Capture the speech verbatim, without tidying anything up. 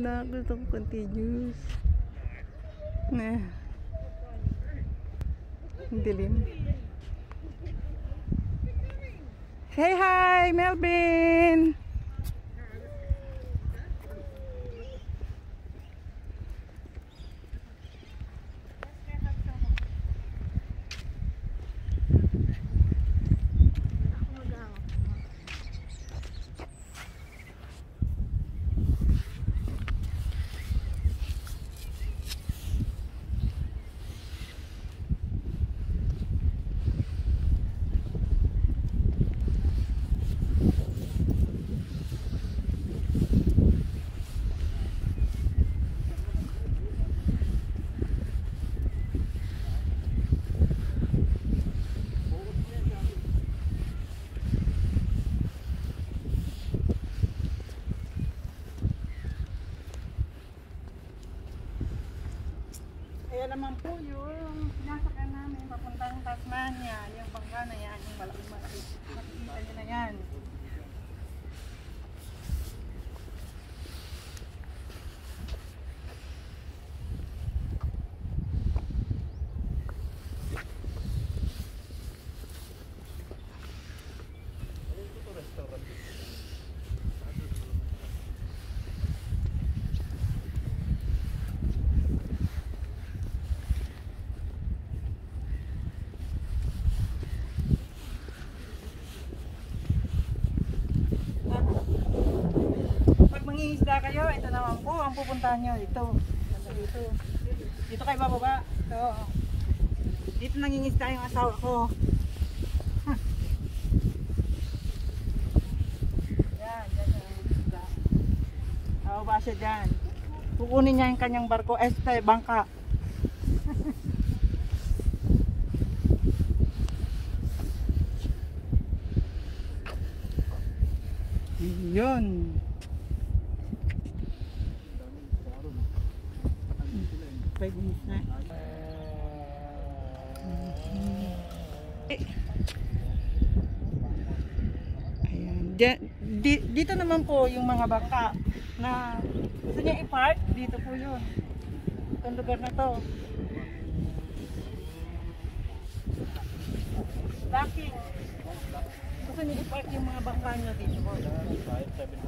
Wala, gusto ko continuous. Nah. Dilim. Say hi, Melbourne! Ayan naman po yung sinasakyan namin papuntang Tasmania. Yung bangka na yan, yung malaki-malaki. Makikita nyo na yan. Mangingisda kayo, ito naman po ang pupuntahan nyo. Ito, dito. Dito kayo bababa. Ito. Dito nangingisda yung asawa ko. Huh. Yan, yan yung nangingisda. Bababa siya dyan. Kukunin niya yung kanyang barko, este, bangka. Yun. five minutes na. Ayan. Di, dito naman po yung mga bangka na gusto niya i-park. Dito po yun. Itong lugar na to. Docking. Gusto niya i-park yung mga bangka nyo dito po.